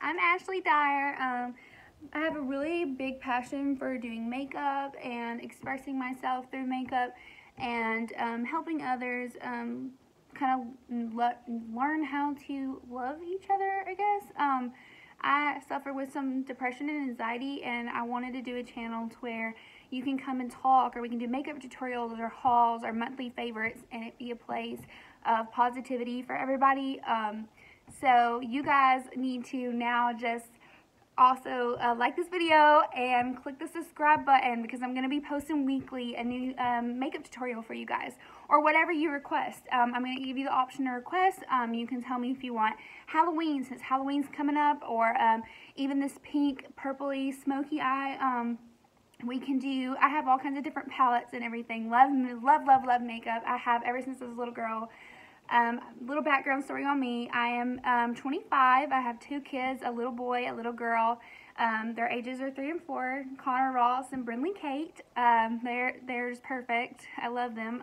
I'm Ashley Dyer. I have a really big passion for doing makeup and expressing myself through makeup and helping others kind of learn how to love each other, I guess. I suffer with some depression and anxiety, and I wanted to do a channel to where you can come and talk, or we can do makeup tutorials or hauls or monthly favorites, and it be a place of positivity for everybody. So you guys need to now just also like this video and click the subscribe button, because I'm going to be posting weekly a new makeup tutorial for you guys, or whatever you request. I'm going to give you the option to request. You can tell me if you want Halloween, since Halloween's coming up, or even this pink, purpley, smoky eye. We can do, I have all kinds of different palettes and everything. Love makeup. I have ever since I was a little girl. Little background story on me. I am 25. I have 2 kids, a little boy, a little girl. Their ages are 3 and 4. Connor Ross and Brindley Kate. They're just perfect. I love them.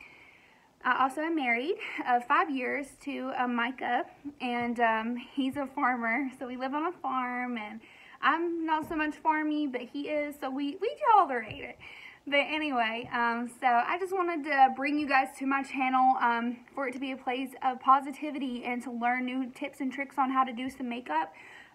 I also am married 5 years to Micah, and he's a farmer. So we live on a farm, and I'm not so much farmy, but he is. So we tolerate it. But anyway, so I just wanted to bring you guys to my channel for it to be a place of positivity and to learn new tips and tricks on how to do some makeup.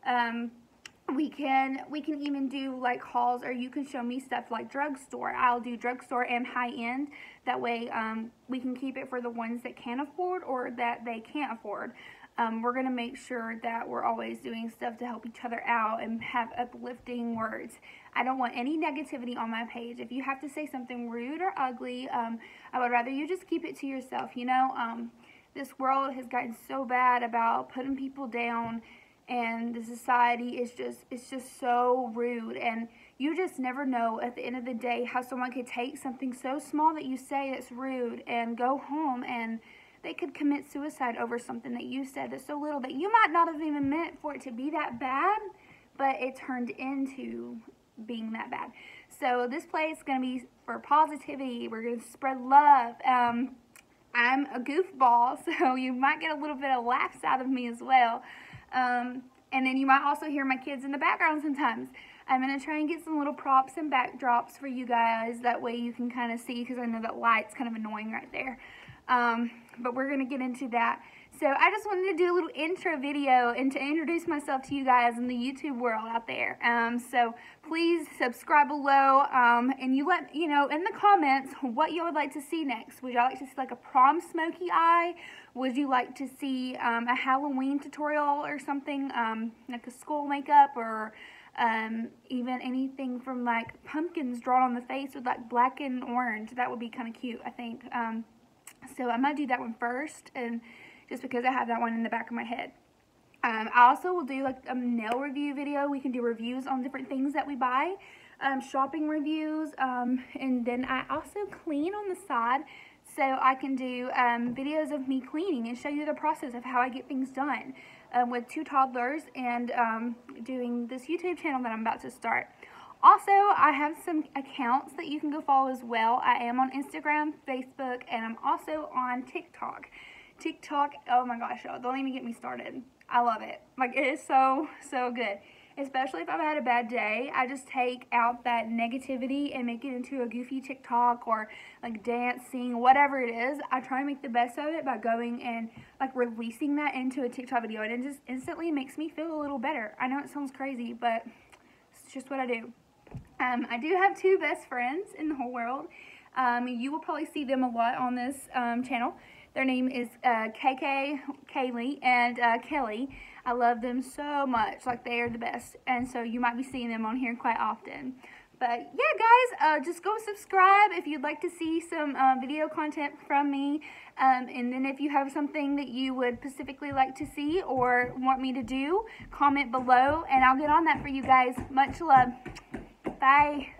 We can even do like hauls, or you can show me stuff like drugstore. I'll do drugstore and high-end. That way we can keep it for the ones that can afford or that they can't afford. We're going to make sure that we're always doing stuff to help each other out and have uplifting words. I don't want any negativity on my page. If you have to say something rude or ugly, I would rather you just keep it to yourself. You know, this world has gotten so bad about putting people down, and the society is it's just so rude, and you just never know at the end of the day how someone could take something so small that you say that's rude and go home, and they could commit suicide over something that you said that's so little that you might not have even meant for it to be that bad, but it turned into being that bad. So this place is going to be for positivity. We're going to spread love. I'm a goofball, so you might get a little bit of laughs out of me as well. And then you might also hear my kids in the background sometimes. I'm going to try and get some little props and backdrops for you guys. That way you can kind of see, because I know that light's kind of annoying right there. But we're going to get into that. So I just wanted to do a little intro video and to introduce myself to you guys in the YouTube world out there. So please subscribe below, and you let know in the comments what you would like to see next. Would you like to see like a prom smoky eye? Would you like to see a Halloween tutorial or something, like a school makeup, or even anything from like pumpkins drawn on the face with like black and orange? That would be kind of cute, I think. So I'm going to do that one first, and just because I have that one in the back of my head. I also will do like a nail review video. We can do reviews on different things that we buy, shopping reviews, and then I also clean on the side. So I can do videos of me cleaning and show you the process of how I get things done with 2 toddlers, and doing this YouTube channel that I'm about to start. Also, I have some accounts that you can go follow as well. I am on Instagram, Facebook, and I'm also on TikTok. TikTok, oh my gosh, y'all, don't even get me started. I love it. Like, it is so good. Especially if I've had a bad day, I just take out that negativity and make it into a goofy TikTok, or like dancing, whatever it is. I try and make the best of it by going and like releasing that into a TikTok video, and it just instantly makes me feel a little better. I know it sounds crazy, but it's just what I do. I do have 2 best friends in the whole world. You will probably see them a lot on this channel. Their name is KK, Kaylee, and Kelly. I love them so much. Like, they are the best. And so you might be seeing them on here quite often. But yeah, guys, just go subscribe if you'd like to see some video content from me. And then if you have something that you would specifically like to see or want me to do, comment below, and I'll get on that for you guys. Much love. Bye.